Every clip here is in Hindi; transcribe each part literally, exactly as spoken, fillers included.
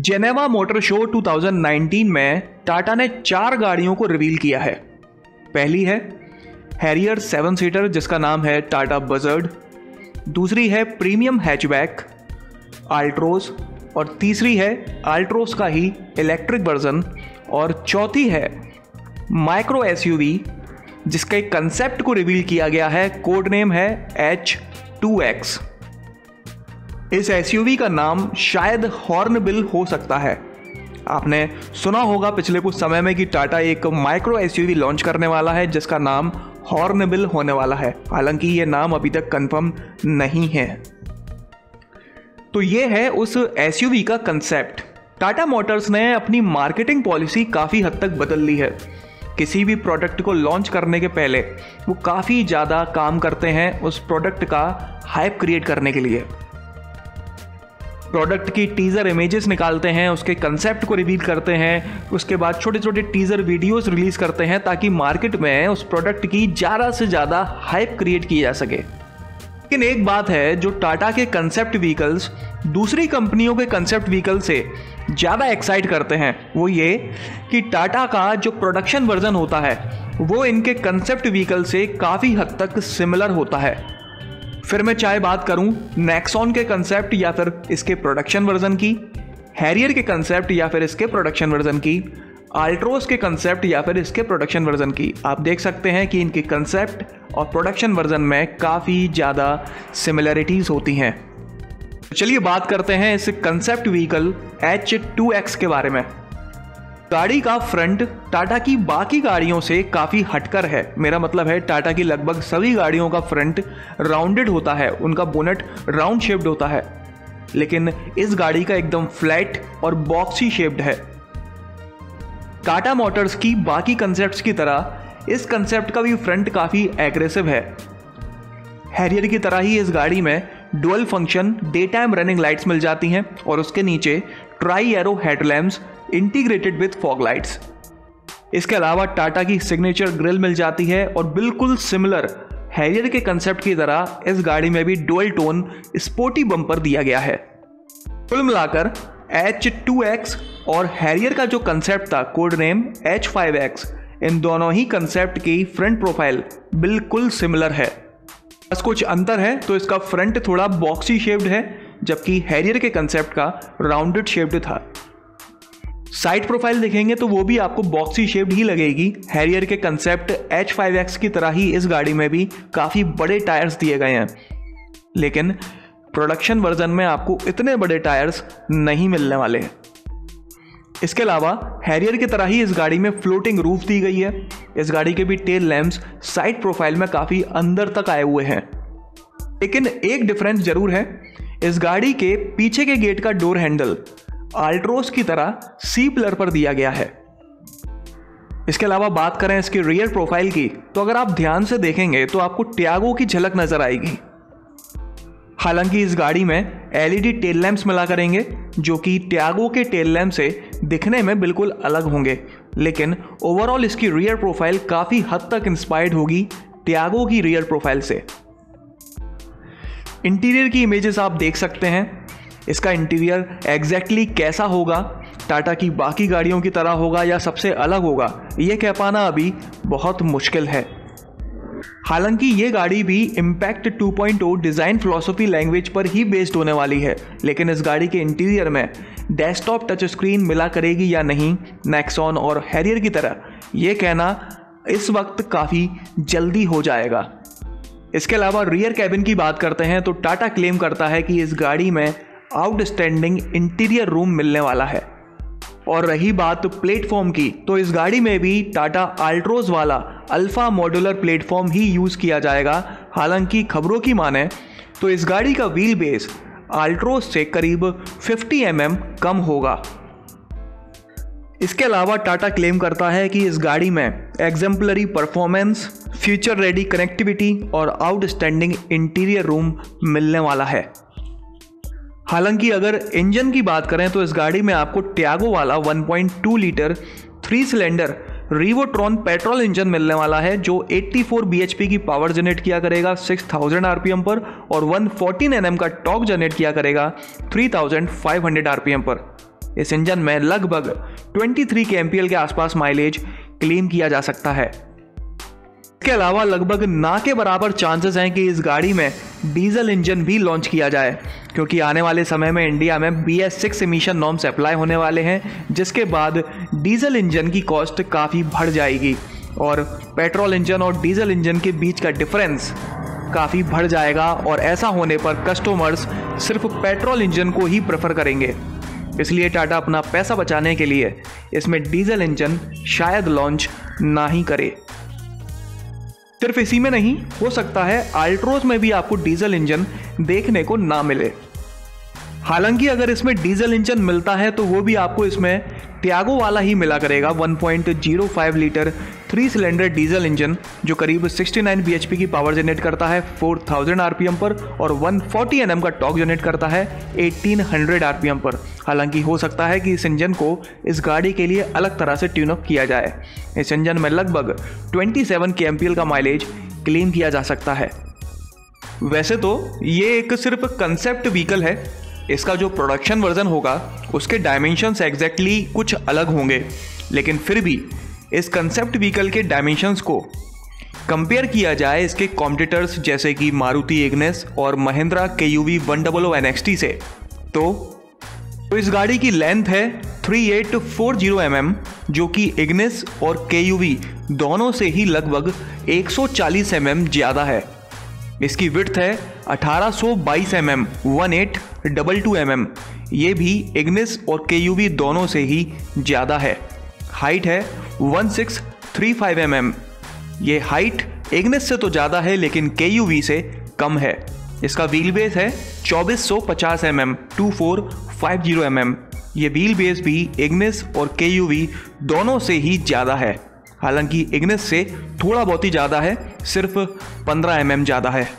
जेनेवा मोटर शो दो हज़ार उन्नीस में टाटा ने चार गाड़ियों को रिवील किया है। पहली है हैरियर सेवन सीटर जिसका नाम है टाटा बजर्ड, दूसरी है प्रीमियम हैचबैक अल्ट्रोज, और तीसरी है अल्ट्रोज का ही इलेक्ट्रिक वर्जन, और चौथी है माइक्रो एसयूवी जिसके कंसेप्ट को रिवील किया गया है। कोड नेम है एच टू एक्स। इस एसयूवी का नाम शायद हॉर्नबिल हो सकता है। आपने सुना होगा पिछले कुछ समय में कि टाटा एक माइक्रो एसयूवी लॉन्च करने वाला है जिसका नाम हॉर्नबिल होने वाला है, हालांकि ये नाम अभी तक कंफर्म नहीं है। तो ये है उस एसयूवी का कंसेप्ट। टाटा मोटर्स ने अपनी मार्केटिंग पॉलिसी काफ़ी हद तक बदल ली है। किसी भी प्रोडक्ट को लॉन्च करने के पहले वो काफ़ी ज़्यादा काम करते हैं उस प्रोडक्ट का हाइप क्रिएट करने के लिए। प्रोडक्ट की टीज़र इमेजेस निकालते हैं, उसके कंसेप्ट को रिवील करते हैं, उसके बाद छोटे छोटे टीज़र वीडियोस रिलीज़ करते हैं ताकि मार्केट में उस प्रोडक्ट की ज़्यादा से ज़्यादा हाइप क्रिएट की जा सके। लेकिन एक बात है जो टाटा के कंसेप्ट व्हीकल्स दूसरी कंपनियों के कंसेप्ट व्हीकल से ज़्यादा एक्साइट करते हैं, वो ये कि टाटा का जो प्रोडक्शन वर्जन होता है वो इनके कंसेप्ट व्हीकल से काफ़ी हद तक सिमिलर होता है। फिर मैं चाहे बात करूं नेक्सॉन के कंसेप्ट या फिर इसके प्रोडक्शन वर्जन की, हैरियर के कंसेप्ट या फिर इसके प्रोडक्शन वर्जन की, अल्ट्रोज के कंसेप्ट या फिर इसके प्रोडक्शन वर्जन की, आप देख सकते हैं कि इनके कंसेप्ट और प्रोडक्शन वर्जन में काफ़ी ज़्यादा सिमिलरिटीज़ होती हैं। चलिए बात करते हैं इस concept vehicle H two X के बारे में। गाड़ी का फ्रंट टाटा की बाकी गाड़ियों से काफ़ी हटकर है। मेरा मतलब है टाटा की लगभग सभी गाड़ियों का फ्रंट राउंडेड होता है, उनका बोनट राउंड शेप्ड होता है, लेकिन इस गाड़ी का एकदम फ्लैट और बॉक्सी शेप्ड है। टाटा मोटर्स की बाकी कंसेप्ट्स की तरह इस कंसेप्ट का भी फ्रंट काफ़ी एग्रेसिव है। हैरियर की तरह ही इस गाड़ी में dual function day time running lights मिल जाती हैं और उसके नीचे tri arrow headlamps integrated with fog lights. इसके अलावा टाटा की सिग्नेचर ग्रिल मिल जाती है और बिल्कुल सिमिलर हैरियर के कंसेप्ट की तरह इस गाड़ी में भी डुअल टोन स्पोर्टी बम्पर दिया गया है। कुल मिलाकर एच टू एक्स और हैरियर का जो कंसेप्ट था code name H five X, इन दोनों ही कंसेप्ट की फ्रंट प्रोफाइल बिल्कुल सिमिलर है। बस कुछ अंतर है तो इसका फ्रंट थोड़ा बॉक्सी शेप्ड है जबकि हैरियर के कंसेप्ट का राउंडेड शेप्ड था। साइड प्रोफाइल देखेंगे तो वो भी आपको बॉक्सी शेप्ड ही लगेगी। हैरियर के कंसेप्ट एच फाइव एक्स की तरह ही इस गाड़ी में भी काफ़ी बड़े टायर्स दिए गए हैं, लेकिन प्रोडक्शन वर्जन में आपको इतने बड़े टायर्स नहीं मिलने वाले। इसके अलावा हैरियर की तरह ही इस गाड़ी में फ्लोटिंग रूफ दी गई है। इस गाड़ी के भी टेल लैम्प्स साइड प्रोफाइल में काफ़ी अंदर तक आए हुए हैं, लेकिन एक डिफरेंस जरूर है। इस गाड़ी के पीछे के गेट का डोर हैंडल अल्ट्रोज की तरह सी पिलर पर दिया गया है। इसके अलावा बात करें इसकी रियर प्रोफाइल की तो अगर आप ध्यान से देखेंगे तो आपको टियागो की झलक नजर आएगी। हालांकि इस गाड़ी में एलईडी टेल लैंप्स मिला करेंगे जो कि टियागो के टेल लैंप से दिखने में बिल्कुल अलग होंगे, लेकिन ओवरऑल इसकी रियर प्रोफाइल काफ़ी हद तक इंस्पायर्ड होगी टियागो की रियर प्रोफाइल से। इंटीरियर की इमेजेस आप देख सकते हैं। इसका इंटीरियर एग्जैक्टली कैसा होगा, टाटा की बाकी गाड़ियों की तरह होगा या सबसे अलग होगा, ये कह पाना अभी बहुत मुश्किल है। हालांकि ये गाड़ी भी impact two point O design philosophy language पर ही बेस्ड होने वाली है, लेकिन इस गाड़ी के इंटीरियर में डेस्कटॉप टच स्क्रीन मिला करेगी या नहीं नेक्सॉन और हैरियर की तरह, ये कहना इस वक्त काफ़ी जल्दी हो जाएगा। इसके अलावा रियर कैबिन की बात करते हैं तो टाटा क्लेम करता है कि इस गाड़ी में आउटस्टैंडिंग इंटीरियर रूम मिलने वाला है। और रही बात प्लेटफॉर्म की तो इस गाड़ी में भी टाटा अल्ट्रोज वाला अल्फा मॉड्यूलर प्लेटफॉर्म ही यूज़ किया जाएगा। हालांकि खबरों की माने तो इस गाड़ी का व्हील बेस अल्ट्रोज से करीब पचास एम एम कम होगा। इसके अलावा टाटा क्लेम करता है कि इस गाड़ी में exemplary performance, future ready connectivity और आउटस्टैंडिंग इंटीरियर रूम मिलने वाला है। हालांकि अगर इंजन की बात करें तो इस गाड़ी में आपको टियागो वाला one point two litre three cylinder Revotron petrol engine मिलने वाला है जो चौरासी बीएचपी की पावर जनरेट किया करेगा छह हज़ार आरपीएम पर और एक सौ चौदह एनएम का टॉर्क जनरेट किया करेगा तीन हज़ार पाँच सौ आरपीएम पर। इस इंजन में लगभग तेईस के एमपीएल के आसपास माइलेज क्लेम किया जा सकता है। इसके अलावा लगभग ना के बराबर चांसेस हैं कि इस गाड़ी में डीजल इंजन भी लॉन्च किया जाए, क्योंकि आने वाले समय में इंडिया में B S six emission norms apply होने वाले हैं, जिसके बाद डीजल इंजन की कॉस्ट काफ़ी बढ़ जाएगी और पेट्रोल इंजन और डीजल इंजन के बीच का डिफरेंस काफ़ी बढ़ जाएगा। और ऐसा होने पर कस्टमर्स सिर्फ पेट्रोल इंजन को ही प्रेफर करेंगे। इसलिए टाटा अपना पैसा बचाने के लिए इसमें डीजल इंजन शायद लॉन्च ना ही करे। सिर्फ इसी में नहीं, हो सकता है अल्ट्रोज में भी आपको डीजल इंजन देखने को ना मिले। हालांकि अगर इसमें डीजल इंजन मिलता है तो वो भी आपको इसमें टियागो वाला ही मिला करेगा, one point zero five litre three cylinder diesel engine जो करीब उनहत्तर बीएचपी की पावर जनरेट करता है चार हज़ार आरपीएम पर और एक सौ चालीस एनएम का टॉर्क जनरेट करता है अठारह सौ आरपीएम पर। हालांकि हो सकता है कि इस इंजन को इस गाड़ी के लिए अलग तरह से ट्यून अप किया जाए। इस इंजन में लगभग सत्ताईस के एमपीएल का माइलेज क्लेम किया जा सकता है। वैसे तो ये एक सिर्फ कंसेप्ट व्हीकल है, इसका जो प्रोडक्शन वर्जन होगा उसके डायमेंशंस एग्जैक्टली कुछ अलग होंगे, लेकिन फिर भी इस कंसेप्ट व्हीकल के डायमेंशंस को कंपेयर किया जाए इसके कॉम्पिटिटर्स जैसे कि मारुति इग्निस और Mahindra K U V one double O N X T से, तो, तो इस गाड़ी की लेंथ है अड़तीस सौ चालीस एम एम, जो कि इग्निस और के यू वी दोनों से ही लगभग एक सौ चालीस एम एम ज़्यादा है। इसकी विड्थ है अठारह सौ बाईस एम एम, अठारह सौ बाईस एम एम, ये भी इग्निस और के यू वी दोनों से ही ज़्यादा है। हाइट है सोलह सौ पैंतीस एम एम, ये हाइट इग्निस से तो ज़्यादा है लेकिन के यू वी से कम है। इसका व्हील बेस है चौबीस सौ पचास एम एम, चौबीस सौ पचास एम एम, ये व्हील बेस भी इग्निस और के यू वी दोनों से ही ज़्यादा है। हालांकि इग्निस से थोड़ा बहुत ही ज़्यादा है, सिर्फ पंद्रह एम एम ज़्यादा है।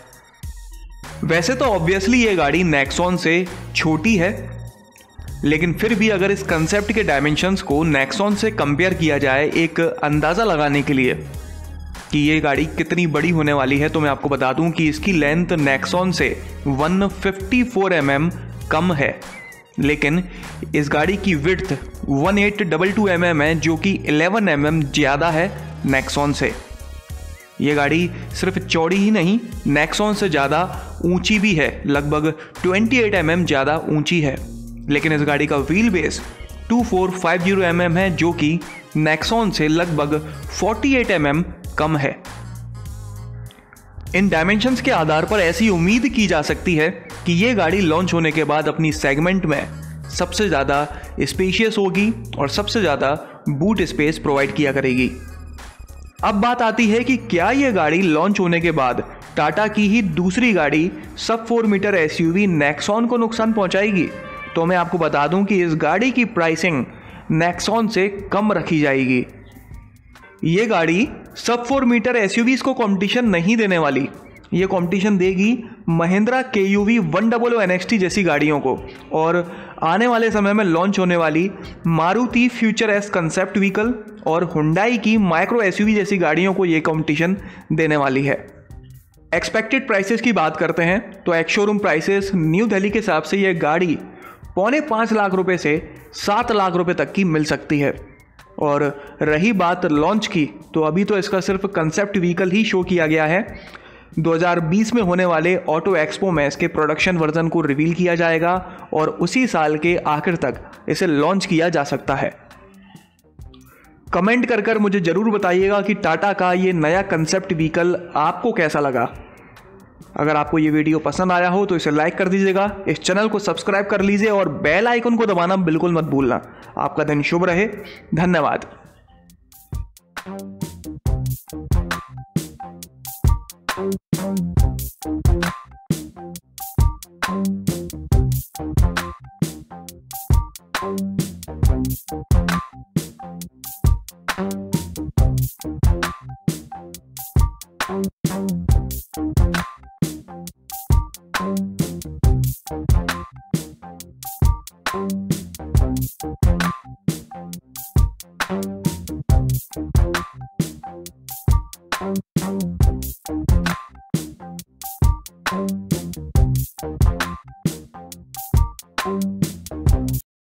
वैसे तो ऑब्वियसली ये गाड़ी नेक्सॉन से छोटी है, लेकिन फिर भी अगर इस कंसेप्ट के डायमेंशंस को नेक्सॉन से कंपेयर किया जाए एक अंदाज़ा लगाने के लिए कि ये गाड़ी कितनी बड़ी होने वाली है, तो मैं आपको बता दूं कि इसकी लेंथ नेक्सॉन से एक सौ चौवन एम एम कम है, लेकिन इस गाड़ी की विड्थ अठारह सौ बाईस एम एम है, जो कि ग्यारह एम एम ज़्यादा है नेक्सॉन से। ये गाड़ी सिर्फ चौड़ी ही नहीं, नेक्सॉन से ज़्यादा ऊंची भी है, लगभग अट्ठाईस एम एम ज़्यादा ऊंची है। लेकिन इस गाड़ी का व्हील बेस चौबीस सौ पचास एम एम है, जो कि नेक्सॉन से लगभग अड़तालीस एम एम कम है। इन डायमेंशंस के आधार पर ऐसी उम्मीद की जा सकती है कि ये गाड़ी लॉन्च होने के बाद अपनी सेगमेंट में सबसे ज़्यादा स्पेशियस होगी और सबसे ज़्यादा बूट स्पेस प्रोवाइड किया करेगी। अब बात आती है कि क्या ये गाड़ी लॉन्च होने के बाद टाटा की ही दूसरी गाड़ी sub four metre SUV Nexon को नुकसान पहुंचाएगी? तो मैं आपको बता दूं कि इस गाड़ी की प्राइसिंग नेक्सॉन से कम रखी जाएगी। ये गाड़ी सब फोर मीटर एसयूवीज को कंपटीशन नहीं देने वाली, ये कंपटीशन देगी Mahindra K U V one double O N X T जैसी गाड़ियों को और आने वाले समय में लॉन्च होने वाली Maruti future S concept vehicle और हुंडई की माइक्रो एसयूवी जैसी गाड़ियों को ये कंपटीशन देने वाली है। एक्सपेक्टेड प्राइसेस की बात करते हैं तो ex showroom prices new Delhi के हिसाब से ये गाड़ी पौने पाँच लाख रुपए से सात लाख रुपए तक की मिल सकती है। और रही बात लॉन्च की, तो अभी तो इसका सिर्फ कंसेप्ट व्हीकल ही शो किया गया है। दो हज़ार बीस में होने वाले ऑटो एक्सपो में इसके प्रोडक्शन वर्जन को रिवील किया जाएगा और उसी साल के आखिर तक इसे लॉन्च किया जा सकता है। कमेंट कर कर मुझे ज़रूर बताइएगा कि टाटा का ये नया कंसेप्ट व्हीकल आपको कैसा लगा। अगर आपको ये वीडियो पसंद आया हो तो इसे लाइक कर दीजिएगा, इस चैनल को सब्सक्राइब कर लीजिए और बेल आइकन को दबाना बिल्कुल मत भूलना। आपका दिन शुभ रहे, धन्यवाद। Thank you.